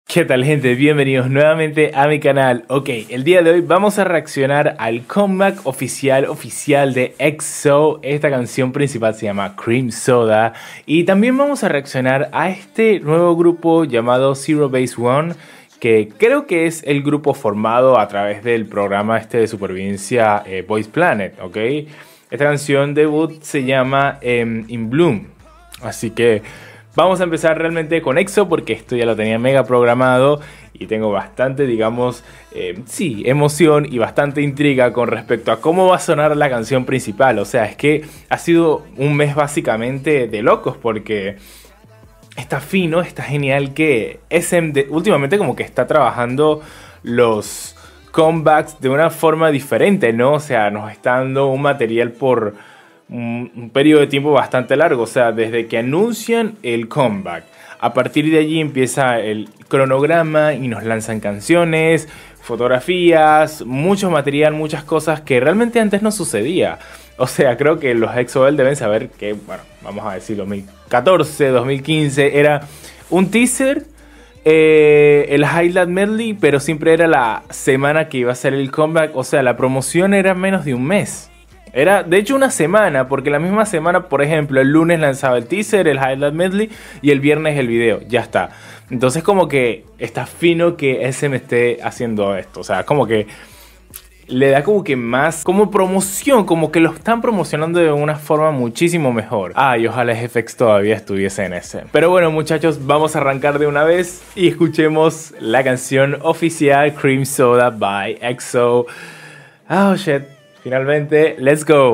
¿Qué tal, gente? Bienvenidos nuevamente a mi canal. Ok, el día de hoy vamos a reaccionar al comeback oficial de EXO. Esta canción principal se llama Cream Soda. Y también vamos a reaccionar a este nuevo grupo llamado Zero Base One, que creo que es el grupo formado a través del programa de supervivencia Boys Planet, ¿ok? Esta canción debut se llama In Bloom. Así que vamos a empezar realmente con EXO porque esto ya lo tenía mega programado y tengo bastante, digamos, emoción y bastante intriga con respecto a cómo va a sonar la canción principal. O sea, es que ha sido un mes básicamente de locos porque está fino, está genial que SM últimamente como que está trabajando los comebacks de una forma diferente, ¿no? O sea, nos está dando un material por un periodo de tiempo bastante largo, o sea, desde que anuncian el comeback, a partir de allí empieza el cronograma y nos lanzan canciones, fotografías, mucho material, muchas cosas que realmente antes no sucedía. O sea, creo que los EXO-L deben saber que, bueno, vamos a decir 2014, 2015, era un teaser, el highlight medley, pero siempre era la semana que iba a ser el comeback, o sea, la promoción era menos de un mes. Era de hecho una semana, porque la misma semana, por ejemplo, el lunes lanzaba el teaser, el highlight medley y el viernes el video, ya está. Entonces como que está fino que SM esté haciendo esto, o sea, como que le da como que más como promoción, como que lo están promocionando de una forma muchísimo mejor. Y ojalá FX todavía estuviese en ese. Pero bueno, muchachos, vamos a arrancar de una vez y escuchemos la canción oficial Cream Soda by EXO. Oh shit. Finalmente, let's go.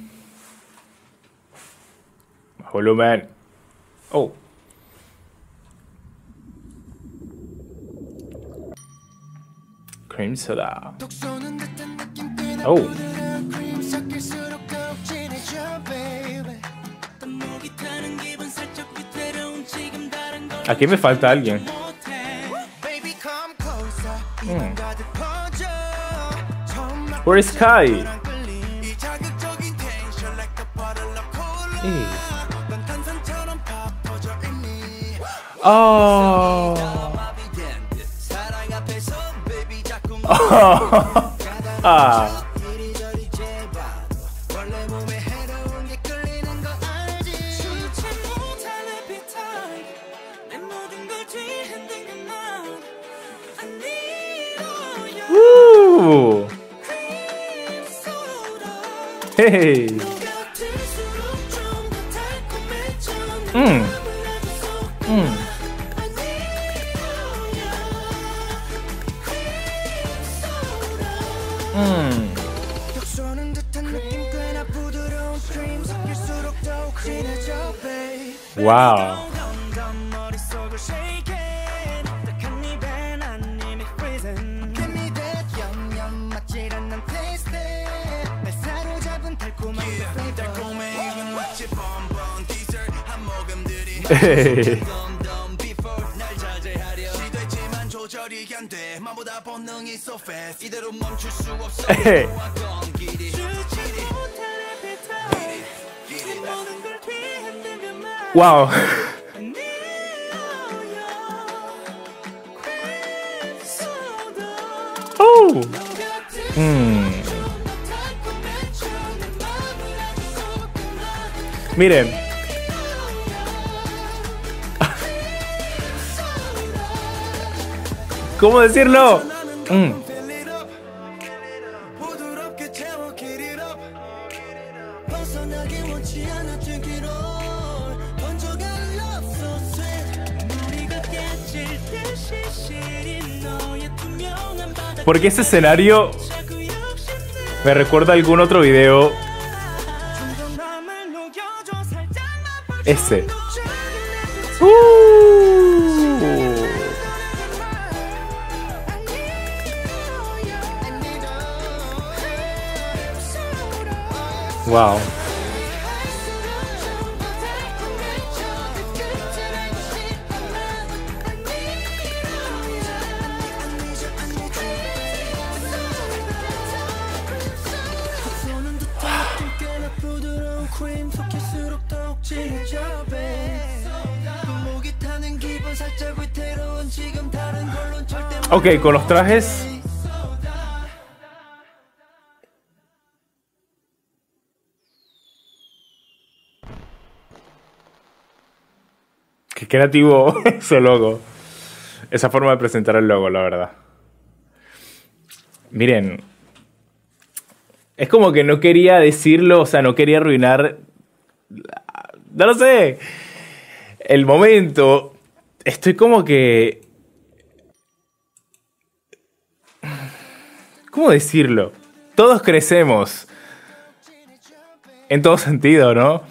Volumen. Oh. Cream Soda. Oh. Aquí me falta alguien. Where is Kai? Oh. Ah. Hey. Wow. Hey. Hey. Wow. Oh. Miren. ¿Cómo decirlo? Porque ese escenario me recuerda a algún otro video. Ese. Wow. Ok, con los trajes. Qué creativo ese logo. Esa forma de presentar el logo, la verdad. Miren. Es como que no quería decirlo, o sea, no quería arruinar... No lo sé. El momento. Estoy como que... ¿Cómo decirlo? Todos crecemos. En todo sentido, ¿no?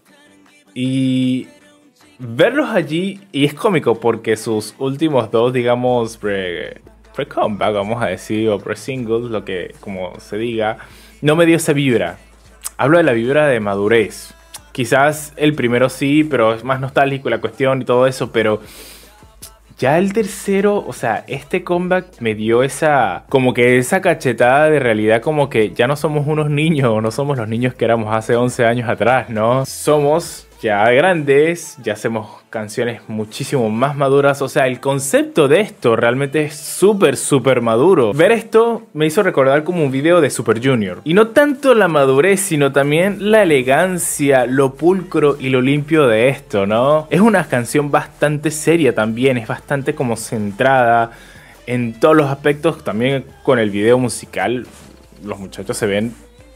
Y... verlos allí, y es cómico porque sus últimos dos, digamos, pre-comeback, vamos a decir, o pre-singles, lo que como se diga, no me dio esa vibra. Hablo de la vibra de madurez. Quizás el primero sí, pero es más nostálgico la cuestión y todo eso, pero ya el tercero, o sea, este comeback me dio esa, como que esa cachetada de realidad, como que ya no somos unos niños, no somos los niños que éramos hace 11 años atrás, ¿no? Somos ya grandes, ya hacemos canciones muchísimo más maduras. O sea, el concepto de esto realmente es súper maduro. Ver esto me hizo recordar como un video de Super Junior. Y no tanto la madurez, sino también la elegancia, lo pulcro y lo limpio de esto, ¿no? Es una canción bastante seria también, es bastante como centrada en todos los aspectos. También con el video musical, los muchachos se ven...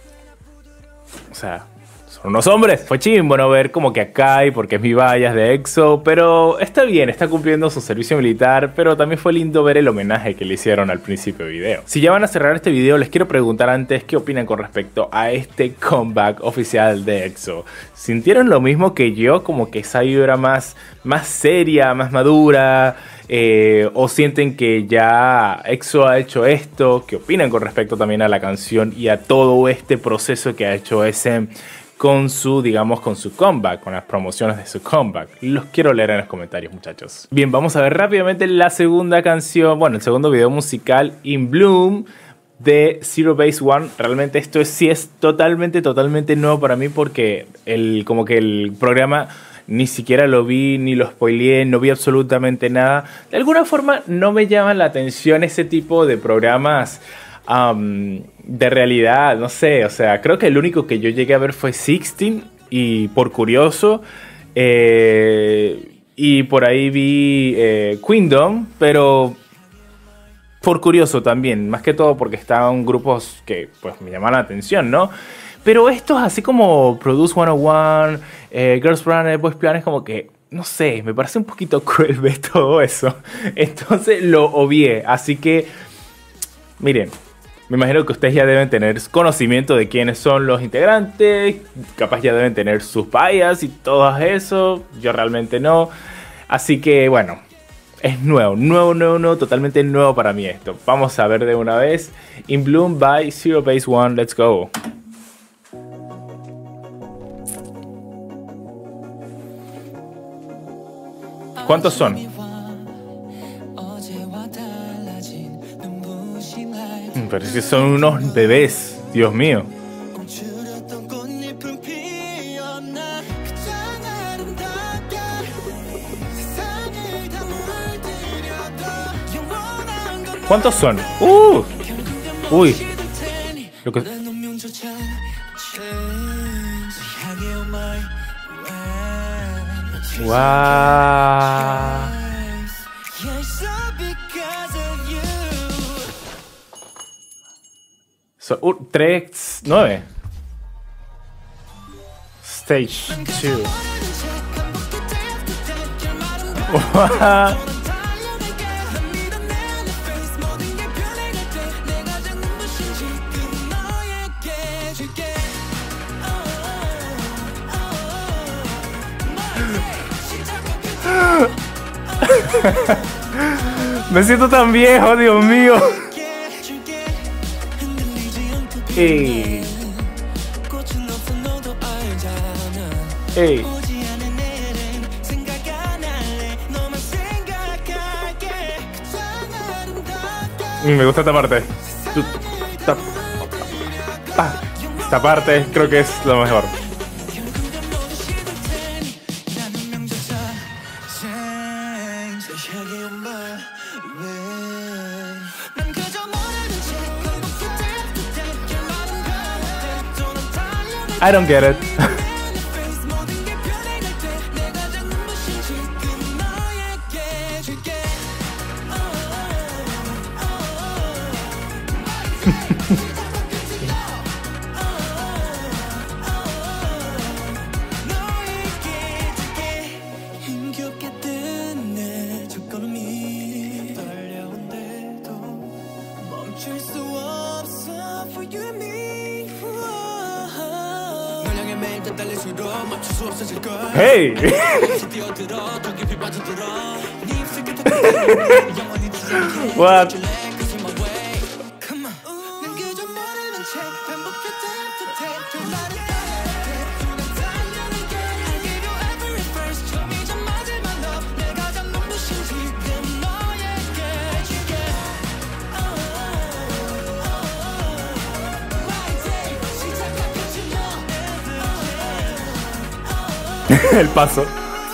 O sea... unos hombres. Fue chimbo no ver como que Akai, porque es mi bias de EXO, pero está bien, está cumpliendo su servicio militar, pero también fue lindo ver el homenaje que le hicieron al principio del video. Si ya van a cerrar este video, les quiero preguntar antes qué opinan con respecto a este comeback oficial de EXO. ¿Sintieron lo mismo que yo? Como que esa vibra más seria, más madura... o sienten que ya EXO ha hecho esto. ¿Qué opinan con respecto también a la canción y a todo este proceso que ha hecho SM con su, digamos, con su comeback, con las promociones de su comeback? Los quiero leer en los comentarios, muchachos. Bien, vamos a ver rápidamente la segunda canción, bueno, el segundo video musical, In Bloom, de Zero Base One. Realmente esto sí es totalmente nuevo para mí, porque como que el programa ni siquiera lo vi, ni lo spoileé, no vi absolutamente nada. De alguna forma no me llaman la atención ese tipo de programas de realidad, no sé, o sea, creo que el único que yo llegué a ver fue 16 y por curioso, y por ahí vi Queendom, pero por curioso también, más que todo porque estaban grupos que pues me llaman la atención, ¿no? Pero estos así como Produce 101, Girls Planet, Boys Planet, como que, no sé, me parece un poquito cruel ver todo eso. Entonces lo obvié, así que, miren, me imagino que ustedes ya deben tener conocimiento de quiénes son los integrantes, capaz ya deben tener sus bias y todo eso, yo realmente no. Así que bueno, es nuevo, totalmente nuevo para mí esto. Vamos a ver de una vez. In Bloom by Zero Base One, let's go. ¿Cuántos son? Pero es que son unos bebés, Dios mío. ¿Cuántos son? Uy. Lo que... Wow. So, 3, 9. Stage 2. Me siento tan viejo, Dios mío. Ey. Ey. Me gusta esta parte. Esta parte creo que es lo mejor. I don't get it. Hey! What? El paso.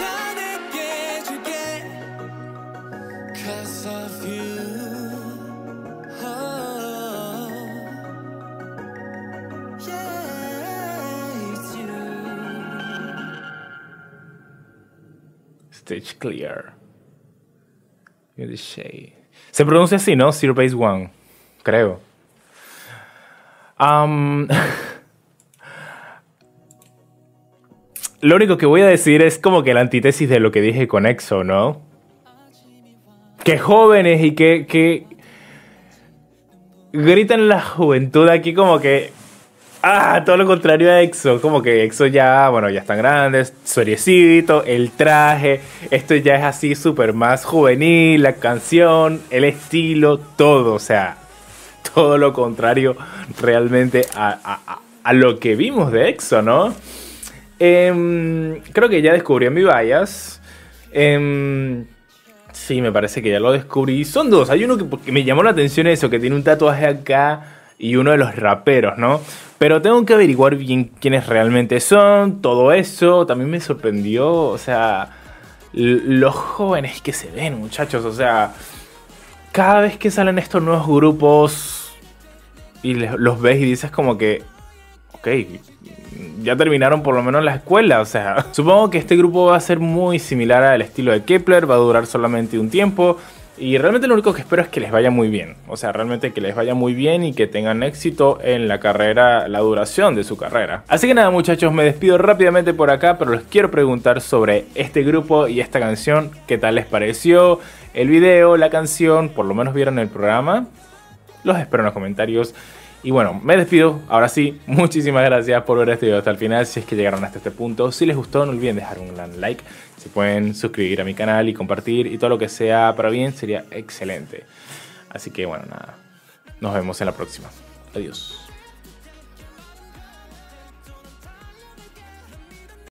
Stage clear. The shade. Se pronuncia así, ¿no? Zero Base One. Creo. Lo único que voy a decir es como que la antítesis de lo que dije con EXO, ¿no? Que jóvenes y que gritan la juventud aquí como que... todo lo contrario a EXO. Como que EXO ya, bueno, ya están grandes, seriecito, el traje. Esto ya es así súper más juvenil, la canción, el estilo, todo. O sea, todo lo contrario realmente a lo que vimos de EXO, ¿no? Creo que ya descubrí a mi bias. Sí, me parece que ya lo descubrí. Son dos. Hay uno que me llamó la atención eso, que tiene un tatuaje acá y uno de los raperos, ¿no? Pero tengo que averiguar bien quiénes realmente son, todo eso. También me sorprendió, o sea, los jóvenes que se ven, muchachos. O sea, cada vez que salen estos nuevos grupos y los ves y dices como que... Ok, ya terminaron por lo menos la escuela, o sea, supongo que este grupo va a ser muy similar al estilo de Kep1er, va a durar solamente un tiempo y realmente lo único que espero es que les vaya muy bien, o sea, realmente que les vaya muy bien y que tengan éxito en la carrera, la duración de su carrera. Así que nada, muchachos, me despido rápidamente por acá, pero les quiero preguntar sobre este grupo y esta canción, ¿qué tal les pareció? El video, la canción, por lo menos vieron el programa, los espero en los comentarios. Y bueno, me despido. Ahora sí, muchísimas gracias por ver este video hasta el final. Si es que llegaron hasta este punto, si les gustó, no olviden dejar un gran like. Se pueden suscribir a mi canal y compartir y todo lo que sea para bien sería excelente. Así que bueno, nada. Nos vemos en la próxima. Adiós.